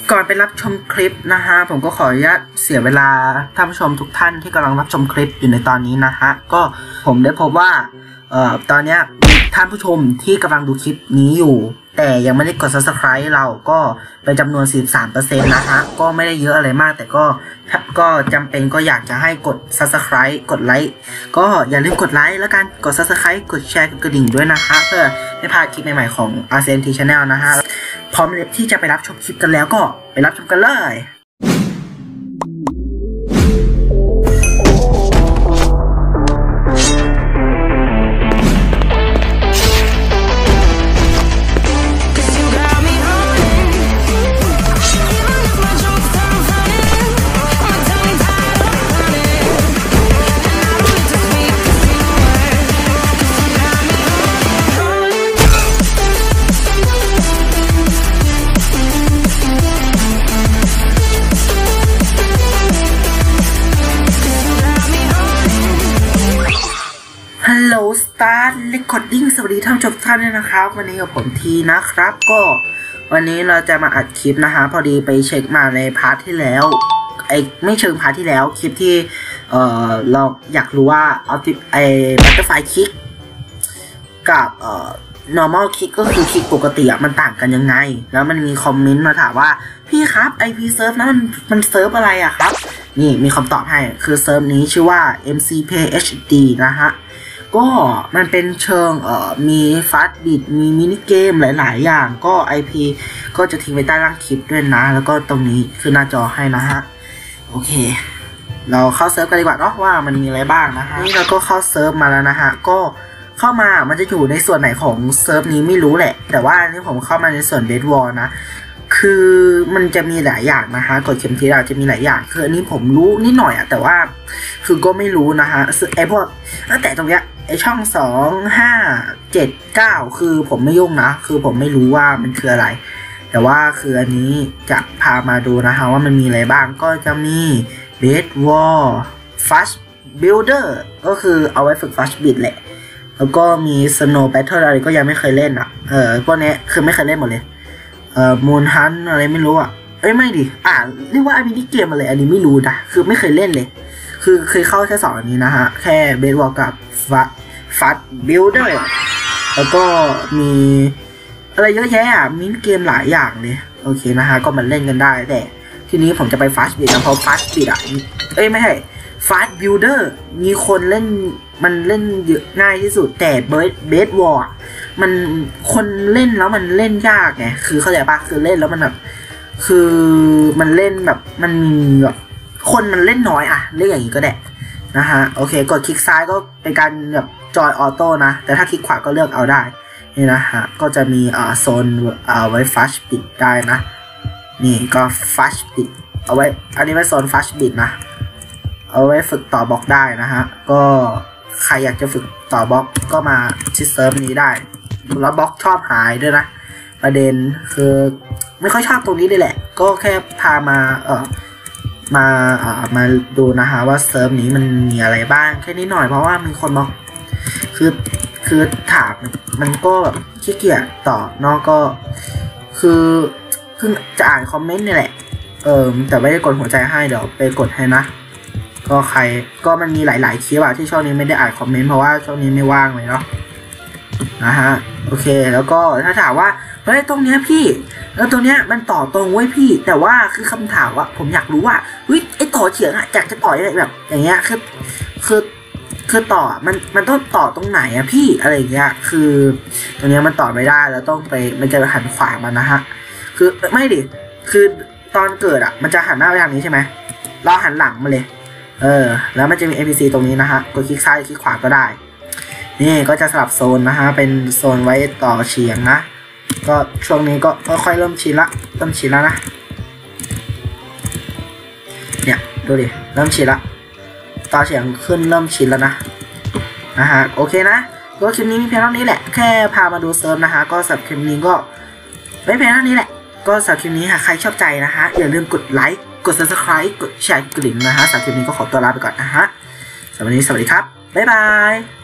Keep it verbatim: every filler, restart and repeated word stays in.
ก่อนไปรับชมคลิปนะฮะผมก็ขออนุญาตเสียเวลาท่านผู้ชมทุกท่านที่กำลังรับชมคลิปอยู่ในตอนนี้นะฮะก็ผมได้พบว่าเอ่อตอนนี้ท่านผู้ชมที่กำลังดูคลิปนี้อยู่แต่ยังไม่ได้กด ซับสไครบ์ เราก็เป็นจำนวน สี่สิบสามเปอร์เซ็นต์ นะฮะก็ไม่ได้เยอะอะไรมากแต่ก็ก็จำเป็นก็อยากจะให้กด ซับสไครบ์ กดไลค์ก็อย่าลืมกดไลค์แล้วกันกด ซับสไครบ์ กดแชร์กดกระดิ่งด้วยนะฮะเพื่อไม่พลาดคลิปใหม่ๆของ อาร์ ซี เอ็น ที Channel นะฮะพร้อมที่จะไปรับชมคลิปกันแล้วก็ไปรับชมกันเลยฮัลโหลสตาร์ทเรคคอร์ดิ้งสวัสดีท่านผู้ชมทุกท่านด้วยนะครับวันนี้กับผมทีนะครับก็วันนี้เราจะมาอัดคลิปนะฮะพอดีไปเช็คมาในพาร์ทที่แล้วไอไม่เชิงพาร์ทที่แล้วคลิปที่เอ่อเราอยากรู้ว่าออติไอบัตเตอร์ไฟคิกกับเอ่อ normal kick ก็คือคิกปกติอะมันต่างกันยังไงแล้วมันมีคอมเมนต์มาถามว่าพี่ครับ ไอ พี Surf นั้นมันมันเซิร์ฟอะไรอะครับนี่มีคำตอบให้คือเซิร์ฟนี้ชื่อว่า เอ็ม ซี พี เอช ดี นะฮะก็มันเป็นเชิงเอ่อมีฟาสต์บิทมีมินิเกมหลายๆอย่างก็ ไอ พี ก็จะทิ้งไว้ใต้ล่างคลิปด้วยนะแล้วก็ตรงนี้คือหน้าจอให้นะฮะโอเคเราเข้าเซิร์ฟกันดีกว่าเนาะว่ามันมีอะไรบ้างนะฮะนี่เราก็เข้าเซิร์ฟมาแล้วนะฮะก็เข้ามามันจะอยู่ในส่วนไหนของเซิร์ฟนี้ไม่รู้แหละแต่ว่าอันนี้ผมเข้ามาในส่วนเบสวอลนะคือมันจะมีหลายอย่างนะฮะกดเข็มทิศเราจะมีหลายอย่างคืออันนี้ผมรู้นิดหน่อยอะแต่ว่าคือก็ไม่รู้นะฮะไอพวกตั้งแต่ตรงเนี้ยไอช่องสองห้าเจ็ดเก้าคือผมไม่ยุ่งนะคือผมไม่รู้ว่ามันคืออะไรแต่ว่าคืออันนี้จะพามาดูนะฮะว่ามันมีอะไรบ้างก็จะมีเบสวอลฟัชบิลเดอร์ก็คือเอาไว้ฝึกฟัชบิทแหละแล้วก็มี Snow Battle อะไรก็ยังไม่เคยเล่นอ่ะเออพวกนี้คือไม่เคยเล่นหมดเลยเอ่อมูนฮันอะไรไม่รู้อ่ะเอ้ยไม่ดิอ่าเรียกว่ามินิเกมอะไรอันนี้ไม่รู้นะคือไม่เคยเล่นเลยคือเคยเข้าแค่สองอันนี้นะฮะแค่เบสบอลกับฟัดฟัดบิลเดอร์แล้วก็มีอะไรเยอะแยะอ่ะมินิเกมหลายอย่างเลยโอเคนะฮะก็มันเล่นกันได้แต่ทีนี้ผมจะไปฟัสบิทนะเพราะฟัสบิทอ่ะเอ้ยไม่ใช่ฟัดบิลเดอร์มีคนเล่นมันเล่นเยอะง่ายที่สุดแต่เบสเบสวอลมันคนเล่นแล้วมันเล่นยากไงคือเข้าใจปะคือเล่นแล้วมันแบบคือมันเล่นแบบมันมีแบบคนมันเล่นน้อยอะเรียกอย่างนี้ก็ได้นะฮะโอเคกดคลิกซ้ายก็เป็นการแบบจอยออโต้นะแต่ถ้าคลิกขวาก็เลือกเอาได้นี่นะฮะก็จะมีอ่าโซนอ่าไว้ฟัชบิทได้นะนี่ก็ฟัชบิทเอาไว้อันนี้ไว้โซนฟัชบิทนะเอาไว้ฝึกต่อบล็อกได้นะฮะก็ใครอยากจะฝึกต่อบล็อกก็มาที่เซิร์ฟนี้ได้แล้วบล็อกชอบหายด้วยนะประเด็นคือไม่ค่อยชอบตรงนี้เลยแหละก็แค่พามาเออมาเออมาดูนะฮะว่าเซิร์ฟนี้มันมีอะไรบ้างแค่นี้หน่อยเพราะว่ามีคนบอกคือคือถามมันก็แบบขี้เกียจตอบเนาะก็คือเพิ่งจะอ่านคอมเมนต์นี่แหละเออแต่ไม่ได้กดหัวใจให้เดี๋ยวไปกดให้นะก็ใครก็มันมีหลายๆคลิปอะที่ช่วงนี้ไม่ได้อ่านคอมเมนต์เพราะว่าช่วงนี้ไม่ว่างเลยเนาะนะฮะโอเคแล้วก็ถ้าถามว่าเฮ้ยตรงเนี้ยพี่แล้วตรงเนี้ยมันต่อตรงไว้พี่แต่ว่าคือคำถามว่าผมอยากรู้ว่าเฮ้ยไอต่อเฉียงอะอยากจะต่อแบบอย่างเงี้ยคือคือคือต่อมันมันต้องต่อตรงไหนอะพี่อะไรอย่างเงี้ยคือตรงเนี้ยมันต่อไม่ได้แล้วต้องไปมันจะหันขวามันนะฮะคือไม่ดิคือตอนเกิดอะมันจะหันหน้าไปทางนี้ใช่ไหมเราหันหลังมาเลยเออแล้วมันจะมี เอ็น พี ซี ตรงนี้นะฮะกดคลิกซ้ายคลิกขวาก็ได้นี่ก็จะสลับโซนนะฮะเป็นโซนไว้ต่อเฉียงนะก็ช่วงนี้ก็ค่อยๆเริ่มชินละเริ่มชินแล้วนะเนี่ยดูดิเริ่มชินละต่อเฉียงขึ้นเริ่มชินแล้วนะนะฮะโอเคนะก็คลิปนี้มีเพียงเท่านี้แหละแค่พามาดูเซิร์ฟนะฮะก็สำหรับคลิปนี้ก็ไม่เพียงเท่านี้แหละก็สำหรับคลิปนี้หากใครชอบใจนะฮะอย่าลืมกดไลค์กด ซับสไครบ์ กดแชร์กดกระดิ่งนะฮะสำหรับคลิปนี้ก็ขอตัวลาไปก่อนนะฮะสำหรับวันนี้สวัสดีครับบ๊ายบาย